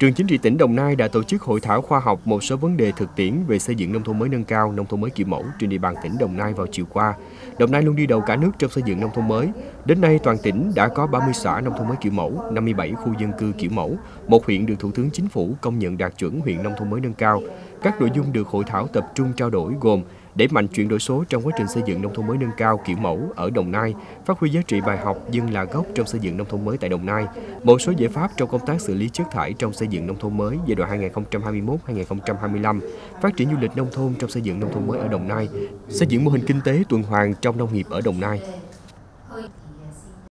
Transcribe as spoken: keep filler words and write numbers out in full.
Trường Chính trị tỉnh Đồng Nai đã tổ chức hội thảo khoa học một số vấn đề thực tiễn về xây dựng nông thôn mới nâng cao, nông thôn mới kiểu mẫu trên địa bàn tỉnh Đồng Nai vào chiều qua. Đồng Nai luôn đi đầu cả nước trong xây dựng nông thôn mới. Đến nay, toàn tỉnh đã có ba mươi xã nông thôn mới kiểu mẫu, năm mươi bảy khu dân cư kiểu mẫu, một huyện được Thủ tướng Chính phủ công nhận đạt chuẩn huyện nông thôn mới nâng cao. Các nội dung được hội thảo tập trung trao đổi gồm đẩy mạnh chuyển đổi số trong quá trình xây dựng nông thôn mới nâng cao kiểu mẫu ở Đồng Nai, phát huy giá trị bài học dân là gốc trong xây dựng nông thôn mới tại Đồng Nai, một số giải pháp trong công tác xử lý chất thải trong xây dựng nông thôn mới giai đoạn hai nghìn không trăm hai mươi mốt đến hai nghìn không trăm hai mươi lăm, phát triển du lịch nông thôn trong xây dựng nông thôn mới ở Đồng Nai, xây dựng mô hình kinh tế tuần hoàn trong nông nghiệp ở Đồng Nai.